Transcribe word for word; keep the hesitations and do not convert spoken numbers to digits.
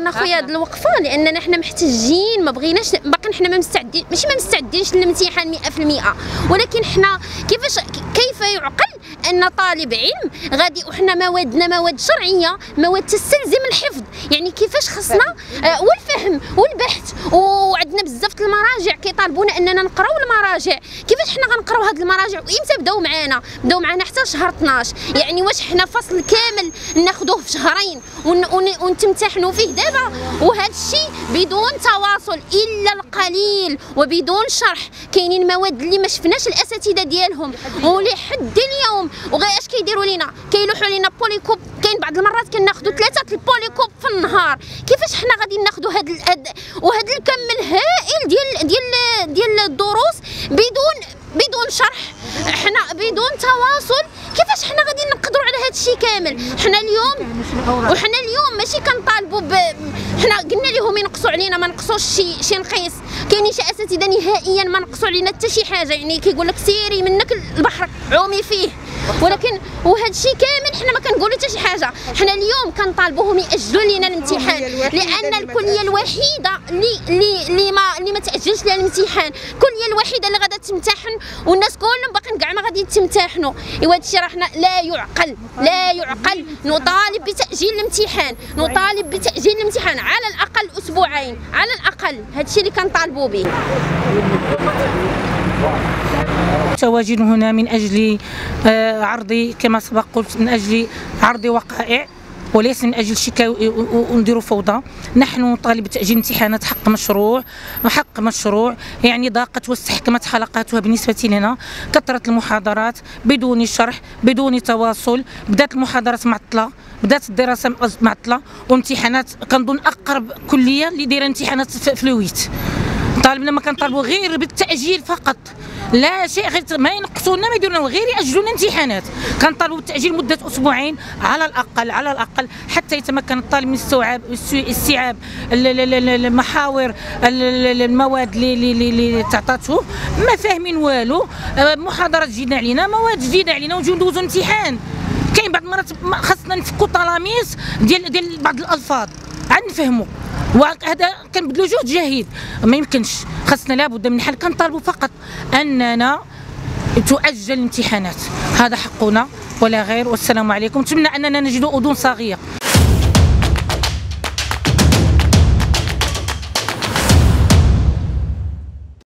اخترنا خويا هذه الوقفه لاننا حنا محتاجين، ما بغيناش باقي حنا ما مستعدين، ماشي ما مستعدينش للامتحان مئة في المئة، ولكن حنا كيفاش كيف يعقل ان طالب علم غادي وحنا موادنا مواد شرعيه، مواد تستلزم الحفظ، يعني كيفاش خصنا آه والفهم والبحث، وعندنا بزاف المراجع كيطالبونا اننا نقراو المراجع. كيفاش حنا غنقراو هاد المراجع وامتى بداو معانا؟ بداو معانا حتى شهر اثناش، يعني واش حنا فصل كامل ناخذوه في شهرين ونتمتحنوا فيه دابا؟ وهذا الشيء بدون تواصل الا القليل وبدون شرح. كاينين مواد اللي ما شفناش الاساتذه ديالهم ولحد اليوم، وغير اش كيديروا لينا؟ كيلوحوا لينا بوليكوب. كاين بعض المرات كناخذوا ثلاثه البوليكوب في النهار. كيفاش حنا غادي ناخذوا هذا وهذا الكم الهائل ديال ديال ديال الدروس بدون بدون شرح، حنا بدون تواصل؟ كيفاش حنا غادي نقدروا على هذا الشيء كامل؟ حنا اليوم وحنا اليوم ماشي كنطالبوا ب... حنا قلنا لهم ينقصوا علينا، ما نقصوش شي شي نقيس. كاينين شي اساتذه نهائيا ما نقصوا علينا حتى شي حاجه، يعني كيقول لك سيري منك البحر عومي فيه، ولكن وهذا الشيء كامل حنا ما كنقولوا حتى شي حاجه. حنا اليوم كنطالبوهم ياجلوا لنا الامتحان لان الكليه الوحيده اللي اللي اللي ما اللي ما تاجلش لها الامتحان، الكليه الوحيده اللي غادا تمتحن والناس كلهم باقيين كاع ما غادي يتمتحنوا. ايوا هذا الشيء راه حنا لا يعقل، لا يعقل. نطالب بتاجيل الامتحان، نطالب بتاجيل الامتحان على الاقل اسبوعين، على الاقل. هذا الشيء اللي كنطالبوا به. تواجد هنا من أجل عرض، كما سبق قلت، من أجل عرض وقائع وليس من أجل شكاوى ونديروا فوضى. نحن نطالب بتأجيل امتحانات حق مشروع، حق مشروع يعني ضاقت واستحكمت حلقاتها بالنسبة لنا. كثرت المحاضرات بدون شرح، بدون تواصل، بدات المحاضرات معطلة، بدات الدراسة معطلة، وامتحانات كنظن أقرب كلية اللي دايره امتحانات في الويت. طالبنا ما كنطالبوا غير بالتأجيل فقط، لا شيء غير ما ينقصوا لنا ما يديروا لنا، غير يأجلوا لنا الامتحانات. كنطالبوا بالتأجيل مدة أسبوعين على الأقل، على الأقل حتى يتمكن الطالب من استيعاب استيعاب المحاور المواد اللي اللي تعطاته. ما فاهمين والو، محاضرات جديدة علينا، مواد جديدة علينا، ونجيو ندوزو امتحان. كاين بعض المرات خاصنا نفكوا طلاميس ديال ديال بعض الألفاظ عاد نفهموا، وهذا كنبذلوا جهد جاهد. ما يمكنش، خاصنا لابد من حل. كنطالبوا فقط اننا تؤجل الامتحانات، هذا حقنا ولا غير. والسلام عليكم. نتمنى اننا نجد اذن صاغيه.